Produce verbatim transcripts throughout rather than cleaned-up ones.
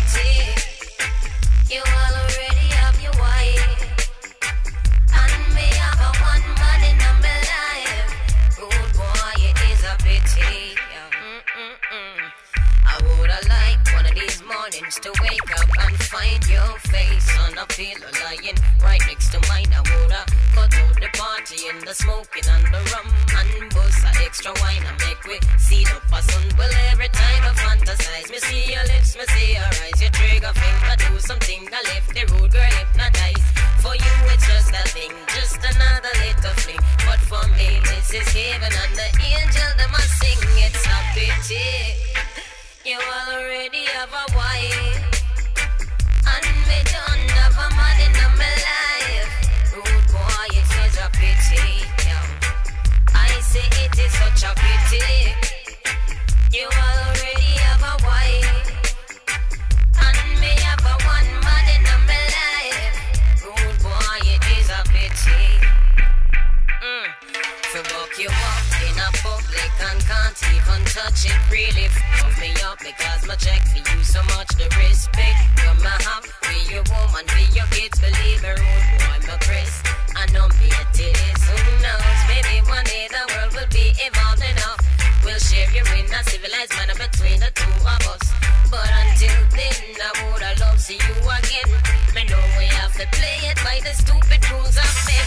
pity. You already have your wife, and me have a one man in my life. Rude boy, it is a pity. Mm-mm-mm. I woulda liked one of these mornings to wake up and find your face on a pillow lying right next to mine. I woulda cut out the party and the smoking and the rum and bust a extra wine and make we see up a sun. Well, every time I fantasize, me see your lips, me see your eyes, your trigger finger do something that left the road girl hypnotized. For you it's just a thing, just another little fling, but for me this is heaven and the angel that must sing. It's a pity you already have a wife, and me don't have a man in my life. Rude boy, it is a pity. Yeah. I say it is such a pity. You already have a wife, and me have a one man in my life. Rude boy, it is a pity. Mm. To buck you up in a public and can't even touch it. Really fuck me up because my check for you so much. The respect you may have for your woman, for your kids. Believe me, rude boy, my Chris. I know me it is. Who knows? Maybe one day the world will be evolved enough. We'll share you in a civilized manner between the two of us. But until then, I woulda love see you again. Me know we have to play it by the stupid rules of men.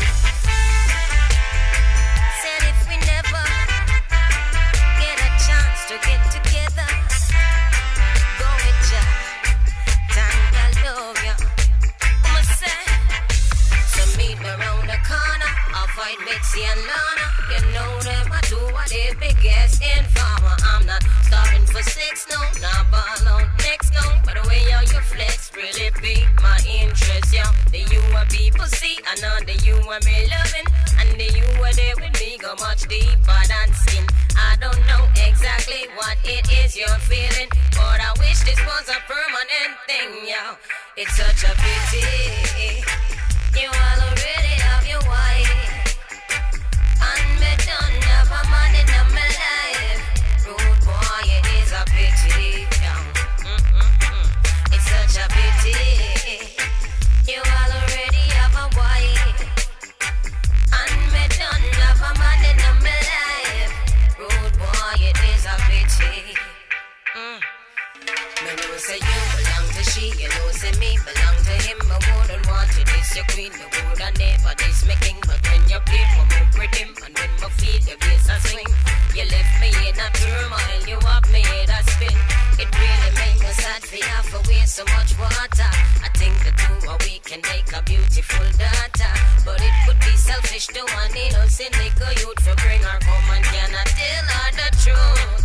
Said if we never get a chance to get together, go with ya, Tanya love ya. I'ma say, so meet me round the corner, avoid Mitzi and Lana. You know them, I do what they biggest informer. I'm not stopping for sex, no, not ball out next, no. But the way how you flex really pique my interest, yeah. The you are people see, I know the you are me loving, and the you are there with me go much deeper than skin. I don't know exactly what it is you're feeling, but I wish this was a permanent thing, yeah. It's such a pity you all already have your wife, and me don't have a man in my life. Rude boy, it is a pity, yeah. Mm-mm-mm. It's such a pity you all already have a wife, and me don't have a man in my life. Rude boy, it is a pity. Mm. Me know say you belong to she, you know say me belong to him. I wouldn't want to diss your queen, you woulda never diss me king. But when you play my move with him, and when my feel your bass a swing, you left me in a turmoil, you have me in a spin. It really made me sad for you for waste so much water. I think the two of we can make a beautiful daughter, but it would be selfish to one innocent little youth for bring her home and cannot tell her the truth.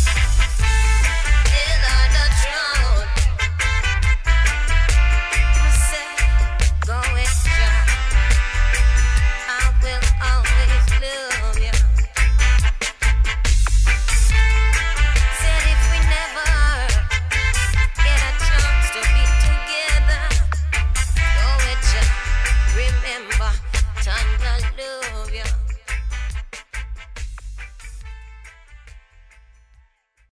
Tell her the truth. I say, go with ya, I will always love ya. Said if we never get a chance to be together, go with ya, remember, Tanya love ya.